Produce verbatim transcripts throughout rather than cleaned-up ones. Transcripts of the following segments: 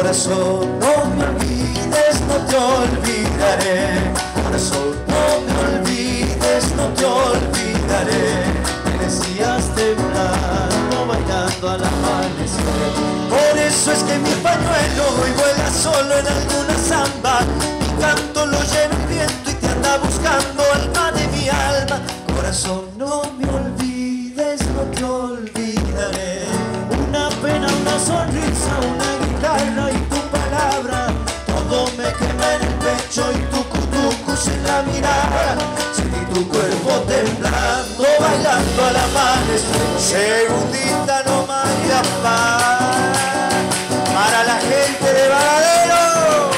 Corazón, no me olvides, no te olvidaré. Corazón, no me olvides, no te olvidaré. Me decías temblando, bailando al amanecer. Por eso es que mi pañuelo hoy vuela solo en alguna samba. Mi canto lo lleva el viento y te anda buscando, alma de mi alma. Corazón, no me olvides, no te olvidaré. Una pena, una sonrisa, una guitarra y tu palabra. Todo me quema en el pecho y tu cutucus en la mirada. Sentí tu cuerpo temblando, bailando al amanecer. Segundita nomás y la paz para la gente de Varadero.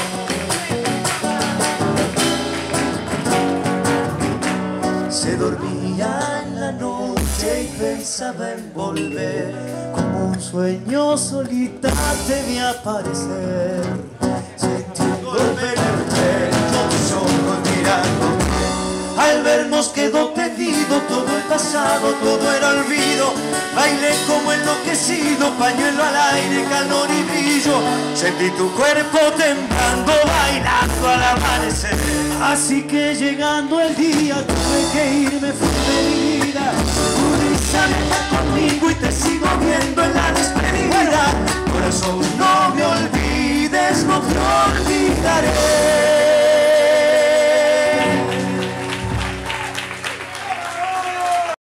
Se dormía en la noche y pensaba en volver. Como un sueño solita te vi aparecer. Sentí un golpe en el pecho, tus ojos mirándote. Al vernos quedó tendido todo el pasado, todo era olvido. Bailé como enloquecido, pañuelo al aire, calor y brillo. Sentí tu cuerpo temblando, bailando al amanecer. Así que llegando el día tuve que irme, fui de mi vida. Tu risa está conmigo y te sigo viendo en la despedida. Corazón, no me olvides, no te olvidaré.